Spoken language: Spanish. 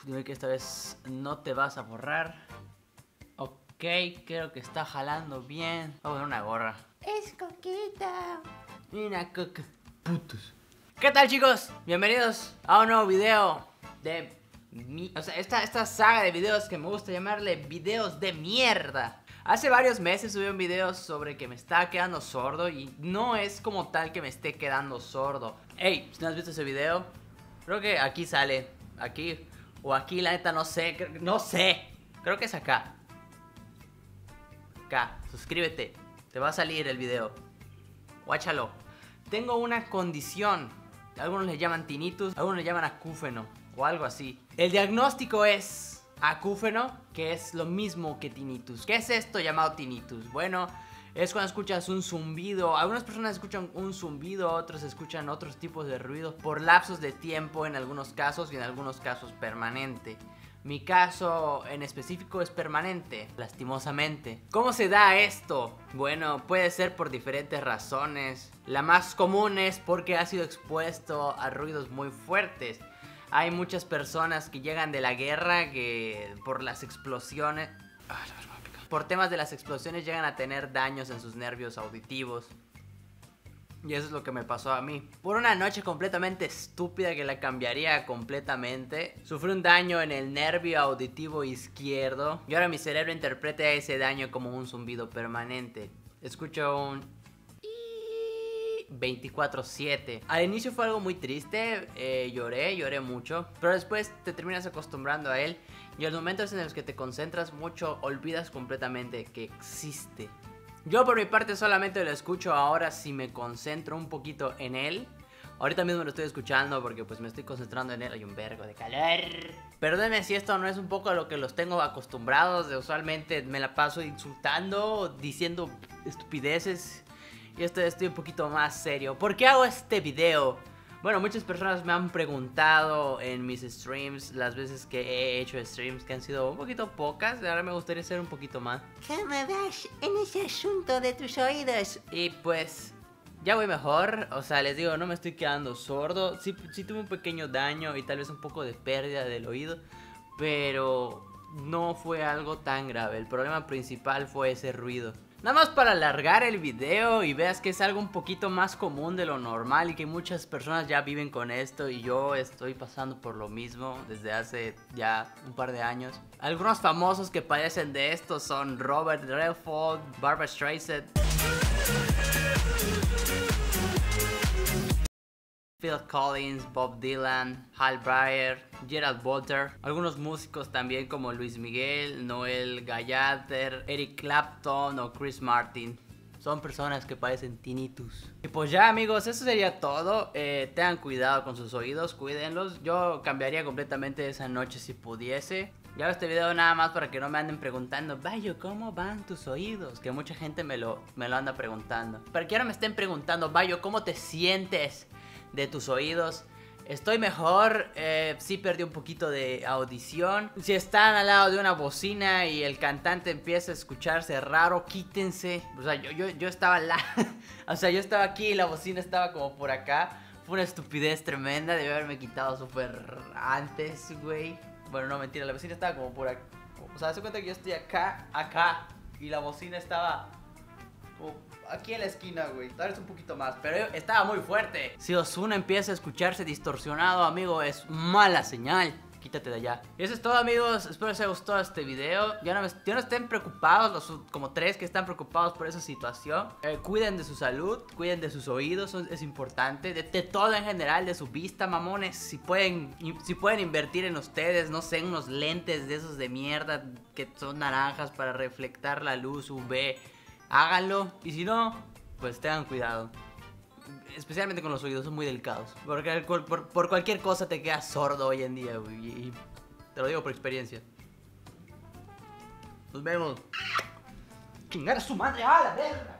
Dime que esta vez no te vas a borrar. Ok, creo que está jalando bien. Voy a poner una gorra. Es coqueta. Mira, coca. Putos. ¿Qué tal, chicos? Bienvenidos a un nuevo video de esta saga de videos que me gusta llamarle videos de mierda. Hace varios meses subí un video sobre que me estaba quedando sordo y no es como tal que me esté quedando sordo. Hey, si no has visto ese video, creo que aquí sale. Aquí o aquí, la neta, no sé. No sé. Creo que es acá. Acá, suscríbete. Te va a salir el video. Guáchalo. Tengo una condición. Algunos le llaman tinnitus, algunos le llaman acúfeno o algo así. El diagnóstico es acúfeno, que es lo mismo que tinnitus. ¿Qué es esto llamado tinnitus? Bueno, es cuando escuchas un zumbido. Algunas personas escuchan un zumbido, otros escuchan otros tipos de ruidos por lapsos de tiempo en algunos casos y en algunos casos permanente. Mi caso en específico es permanente, lastimosamente. ¿Cómo se da esto? Bueno, puede ser por diferentes razones. La más común es porque ha sido expuesto a ruidos muy fuertes. Hay muchas personas que llegan de la guerra que por las explosiones... Por temas de las explosiones llegan a tener daños en sus nervios auditivos. Y eso es lo que me pasó a mí. Por una noche completamente estúpida que la cambiaría completamente, sufrí un daño en el nervio auditivo izquierdo. Y ahora mi cerebro interpreta ese daño como un zumbido permanente. Escucho un 24/7. Al inicio fue algo muy triste, lloré mucho, pero después te terminas acostumbrando a él. Y en los momentos en los que te concentras mucho, olvidas completamente que existe. Yo por mi parte solamente lo escucho ahora si me concentro un poquito en él. Ahorita mismo lo estoy escuchando porque pues me estoy concentrando en él. Hay un vergo de calor. Perdónenme si esto no es un poco a lo que los tengo acostumbrados. Usualmente me la paso insultando, diciendo estupideces. Y estoy un poquito más serio. ¿Por qué hago este video? Bueno, muchas personas me han preguntado en mis streams, las veces que he hecho streams, que han sido un poquito pocas. Ahora me gustaría hacer un poquito más. ¿Cómo vas en ese asunto de tus oídos? Y pues ya voy mejor. O sea, les digo, no me estoy quedando sordo. Sí tuve un pequeño daño y tal vez un poco de pérdida del oído, pero no fue algo tan grave. El problema principal fue ese ruido. Nada más para alargar el video y veas que es algo un poquito más común de lo normal y que muchas personas ya viven con esto y yo estoy pasando por lo mismo desde hace ya un par de años. Algunos famosos que padecen de esto son Robert Redford, Barbra Streisand, Phil Collins, Bob Dylan, Hal Breyer, Gerald Butler, algunos músicos también como Luis Miguel, Noel Gallagher, Eric Clapton o Chris Martin. Son personas que padecen tinnitus. Y pues ya, amigos, eso sería todo. Tengan cuidado con sus oídos, cuídenlos. Yo cambiaría completamente esa noche si pudiese. Ya hago este video nada más para que no me anden preguntando, Bayo, ¿cómo van tus oídos? Que mucha gente me lo anda preguntando. Para que ahora me estén preguntando, Bayo, ¿cómo te sientes de tus oídos? Estoy mejor, sí perdí un poquito de audición. Si están al lado de una bocina y el cantante empieza a escucharse raro, quítense. O sea, yo estaba o sea, yo estaba aquí y la bocina estaba como por acá. Fue una estupidez tremenda, debí haberme quitado súper antes, güey. Bueno, no, mentira, la bocina estaba como por acá. O sea, se cuenta que yo estoy acá y la bocina estaba aquí en la esquina, güey. Tal vez un poquito más, pero estaba muy fuerte. Si Ozuna empieza a escucharse distorsionado, amigo, es mala señal. Quítate de allá. Y eso es todo, amigos. Espero les haya gustado este video. Ya no estén preocupados, los como 3 que están preocupados por esa situación. Cuiden de su salud, cuiden de sus oídos, es importante. De todo en general, de su vista, mamones. Si pueden invertir en ustedes, no sé, en unos lentes de esos de mierda que son naranjas para reflectar la luz UV, háganlo. Y si no, pues tengan cuidado. Especialmente con los oídos, son muy delicados. Porque por cualquier cosa te quedas sordo hoy en día, güey. Y te lo digo por experiencia. Nos vemos. Chingar a su madre, a la verga.